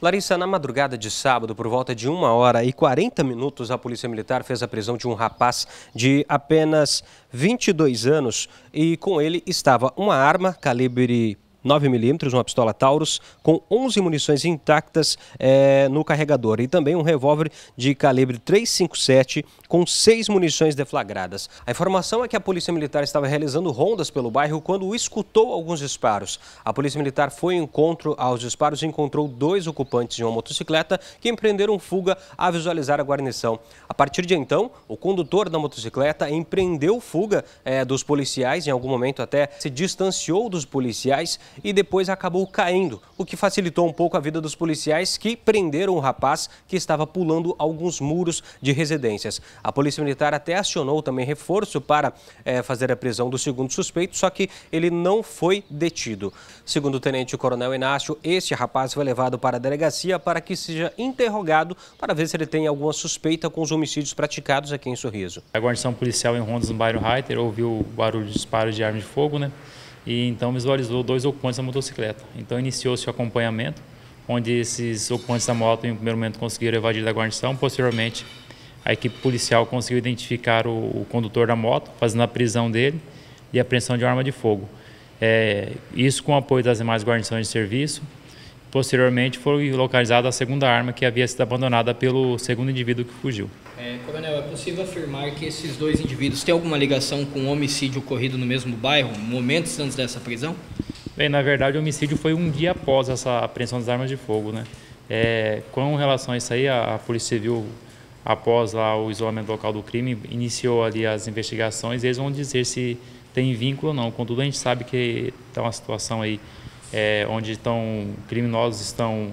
Larissa, na madrugada de sábado, por volta de 1h40, a Polícia Militar fez a prisão de um rapaz de apenas 22 anos e com ele estava uma arma calibre 9mm, uma pistola Taurus, com 11 munições intactas no carregador e também um revólver de calibre 357 com 6 munições deflagradas. A informação é que a Polícia Militar estava realizando rondas pelo bairro quando escutou alguns disparos. A Polícia Militar foi em encontro aos disparos e encontrou 2 ocupantes de uma motocicleta que empreenderam fuga a visualizar a guarnição. A partir de então, o condutor da motocicleta empreendeu fuga dos policiais, em algum momento até se distanciou dos policiais e depois acabou caindo, o que facilitou um pouco a vida dos policiais que prenderam o rapaz que estava pulando alguns muros de residências. A Polícia Militar até acionou também reforço para fazer a prisão do segundo suspeito, só que ele não foi detido. Segundo o Tenente-Coronel Inácio, este rapaz foi levado para a delegacia para que seja interrogado para ver se ele tem alguma suspeita com os homicídios praticados aqui em Sorriso. A guarnição policial em rondas no bairro Reiter ouviu o barulho de disparo de arma de fogo, E então visualizou 2 ocupantes da motocicleta. Então iniciou-se o acompanhamento, onde esses ocupantes da moto, em um primeiro momento, conseguiram evadir da guarnição. Posteriormente, a equipe policial conseguiu identificar o condutor da moto, fazendo a prisão dele e a apreensão de uma arma de fogo. Isso com o apoio das demais guarnições de serviço. Posteriormente, foi localizada a segunda arma que havia sido abandonada pelo segundo indivíduo que fugiu. Coronel, é possível afirmar que esses 2 indivíduos têm alguma ligação com o homicídio ocorrido no mesmo bairro, momentos antes dessa prisão? Bem, na verdade, o homicídio foi um dia após essa apreensão das armas de fogo, Com relação a isso aí, a Polícia Civil, após lá o isolamento local do crime, iniciou ali as investigações e eles vão dizer se tem vínculo ou não. Contudo, a gente sabe que está uma situação aí onde criminosos estão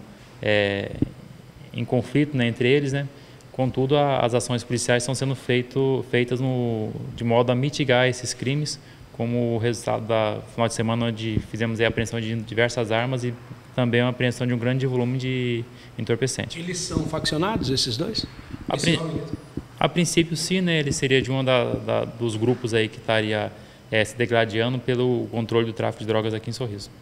em conflito entre eles, Contudo, as ações policiais estão sendo feitas de modo a mitigar esses crimes, como o resultado da final de semana, onde fizemos a apreensão de diversas armas e também a apreensão de um grande volume de entorpecente. Eles são faccionados, esses 2? A princípio, sim, Ele seria de um dos grupos aí que estaria se degladiando pelo controle do tráfico de drogas aqui em Sorriso.